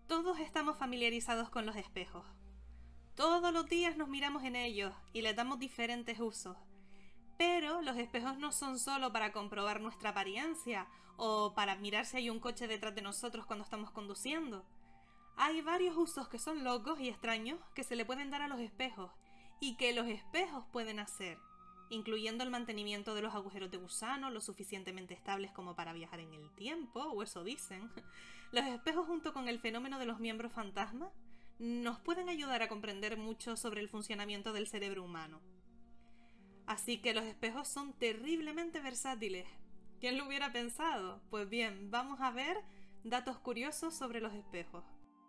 Todos estamos familiarizados con los espejos. Todos los días nos miramos en ellos y les damos diferentes usos. Pero los espejos no son solo para comprobar nuestra apariencia o para mirar si hay un coche detrás de nosotros cuando estamos conduciendo. Hay varios usos que son locos y extraños que se le pueden dar a los espejos y que los espejos pueden hacer, incluyendo el mantenimiento de los agujeros de gusano lo suficientemente estables como para viajar en el tiempo, o eso dicen. Los espejos, junto con el fenómeno de los miembros fantasma, nos pueden ayudar a comprender mucho sobre el funcionamiento del cerebro humano. Así que los espejos son terriblemente versátiles. ¿Quién lo hubiera pensado? Pues bien, vamos a ver datos curiosos sobre los espejos.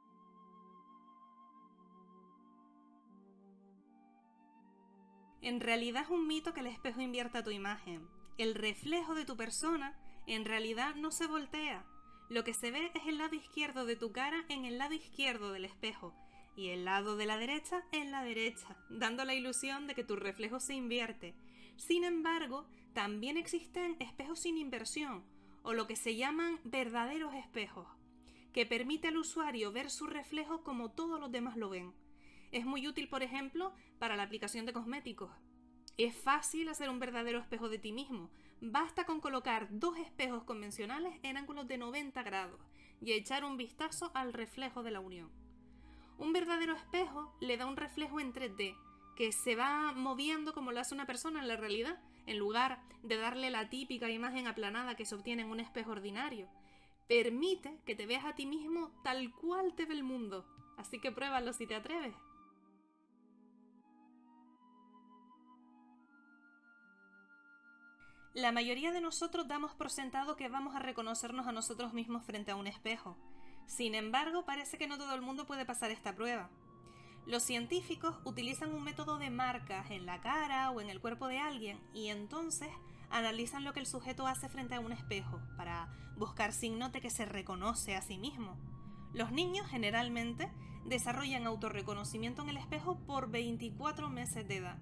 En realidad es un mito que el espejo invierta tu imagen. El reflejo de tu persona en realidad no se voltea. Lo que se ve es el lado izquierdo de tu cara en el lado izquierdo del espejo y el lado de la derecha en la derecha, dando la ilusión de que tu reflejo se invierte. Sin embargo, también existen espejos sin inversión, o lo que se llaman verdaderos espejos, que permite al usuario ver su reflejo como todos los demás lo ven. Es muy útil, por ejemplo, para la aplicación de cosméticos. Es fácil hacer un verdadero espejo de ti mismo. Basta con colocar dos espejos convencionales en ángulos de 90 grados y echar un vistazo al reflejo de la unión. Un verdadero espejo le da un reflejo en 3D, que se va moviendo como lo hace una persona en la realidad, en lugar de darle la típica imagen aplanada que se obtiene en un espejo ordinario. Permite que te veas a ti mismo tal cual te ve el mundo. Así que pruébalo si te atreves. La mayoría de nosotros damos por sentado que vamos a reconocernos a nosotros mismos frente a un espejo. Sin embargo, parece que no todo el mundo puede pasar esta prueba. Los científicos utilizan un método de marcas en la cara o en el cuerpo de alguien y entonces analizan lo que el sujeto hace frente a un espejo para buscar signos de que se reconoce a sí mismo. Los niños generalmente desarrollan autorreconocimiento en el espejo por 24 meses de edad.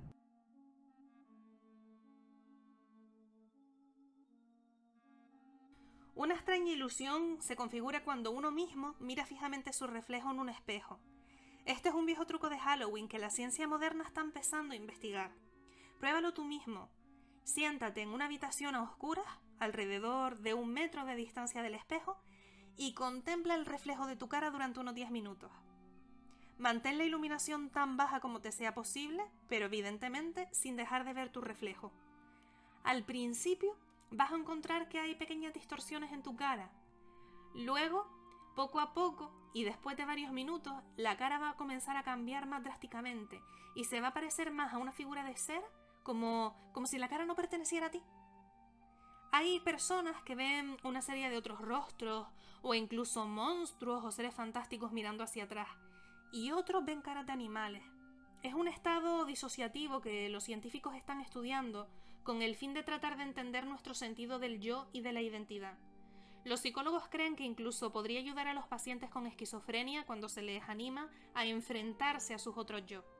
Una extraña ilusión se configura cuando uno mismo mira fijamente su reflejo en un espejo. Este es un viejo truco de Halloween que la ciencia moderna está empezando a investigar. Pruébalo tú mismo. Siéntate en una habitación a oscuras, alrededor de 1 metro de distancia del espejo, y contempla el reflejo de tu cara durante unos 10 minutos. Mantén la iluminación tan baja como te sea posible, pero evidentemente sin dejar de ver tu reflejo. Al principio, vas a encontrar que hay pequeñas distorsiones en tu cara. Luego, poco a poco, y después de varios minutos, la cara va a comenzar a cambiar más drásticamente y se va a parecer más a una figura de cera, como si la cara no perteneciera a ti. Hay personas que ven una serie de otros rostros, o incluso monstruos o seres fantásticos mirando hacia atrás, y otros ven caras de animales. Es un estado disociativo que los científicos están estudiando con el fin de tratar de entender nuestro sentido del yo y de la identidad. Los psicólogos creen que incluso podría ayudar a los pacientes con esquizofrenia cuando se les anima a enfrentarse a sus otros yo.